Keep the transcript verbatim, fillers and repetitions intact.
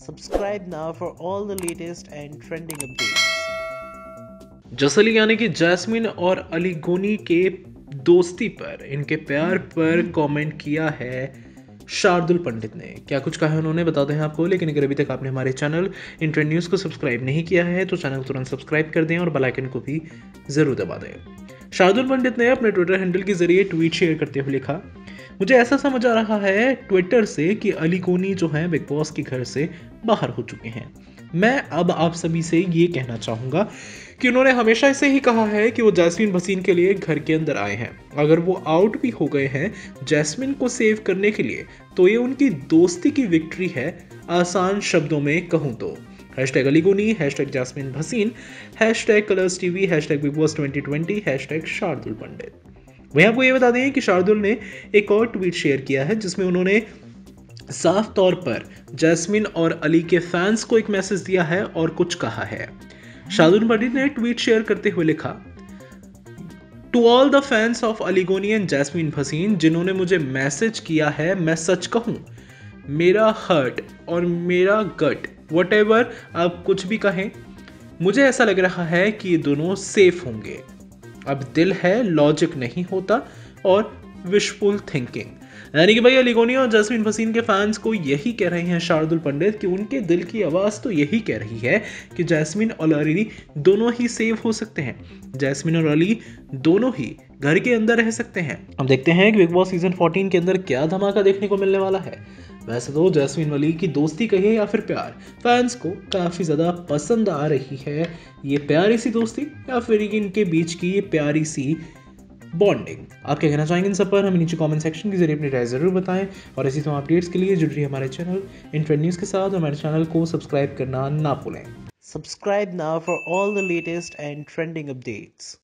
Subscribe now for all the latest and trending updates. जसली यानी कि jasmine और अली गोनी के दोस्ती पर, इनके प्यार पर कमेंट किया है शार्दुल पंडित ने। क्या कुछ कहा है उन्होंने बताते हैं आपको, लेकिन अगर अभी तक आपने हमारे चैनल इन ट्रेंड न्यूज़ को सब्सक्राइब नहीं किया है तो चैनल को तुरंत सब्सक्राइब कर दें और बेल आइकन को भी ज़रूर दबा दें। शार्दुल पंडित ने अपने ट्विटर हैंडल के जरिए ट्वीट शेयर करते हुए लिखा, मुझे ऐसा समझ आ रहा है ट्विटर से कि अली गोनी जो हैं बिग बॉस के घर से बाहर हो चुके हैं। मैं अब आप सभी से ये कहना चाहूँगा कि उन्होंने हमेशा ऐसे ही कहा है कि वो जैस्मिन भसीन के लिए घर के अंदर आए हैं। अगर वो आउट भी हो गए हैं जैस्मिन को सेव करने के लिए तो ये उनकी दोस्ती की विक्ट्री है, आसान शब्दों में कहूँ तो। Hashtag Aly Goni, hashtag Jasmin Bhasin, hashtag Colors TV, hashtag Bigg Boss twenty twenty, hashtag Shardul Pandit. वहीं आपको ये बता दें कि शार्दुल ने एक और ट्वीट शेयर किया है जिसमें उन्होंने साफ तौर पर जैस्मिन और अली के फैंस को एक मैसेज दिया है और कुछ कहा है। शार्दुल पंडित ने ट्वीट शेयर करते हुए लिखा, to all the fans of Aly Goni and jasmine Bhasin जिन्होंने मुझे मैसेज किया है, मैं सच कहूं मेरा हर्ट और मेरा गट वट एवर आप कुछ भी कहें, मुझे ऐसा लग रहा है कि ये दोनों सेफ होंगे। अब दिल है, लॉजिक नहीं होता और विशफुल थिंकिंग। यानी कि भाई अली गोनी और जैस्मिन भसीन के फैंस को यही कह रहे हैं शार्दुल पंडित कि उनके दिल की आवाज़ तो यही कह रही है कि जैस्मिन और अली दोनों ही सेव हो सकते हैं, जैस्मिन और अली दोनों ही घर के अंदर रह सकते हैं। हम देखते हैं कि बिग बॉस सीजन फोर्टीन के अंदर क्या धमाका देखने को मिलने वाला है। वैसे तो जैस्मिन अली की दोस्ती कहिए या फिर प्यार, फैंस को काफ़ी ज़्यादा पसंद आ रही है। ये प्यारी सी दोस्ती या फिर इनके बीच की ये प्यारी सी बॉन्डिंग, आप क्या कहना चाहेंगे इन सब पर हमें नीचे कमेंट सेक्शन के जरिए अपनी राय ज़रूर बताएं। और ऐसी तमाम अपडेट्स के लिए जुड़ रही हमारे चैनल इन ट्रेंड न्यूज़ के साथ और हमारे चैनल को सब्सक्राइब करना ना भूलें। Subscribe now for all the latest and trending updates.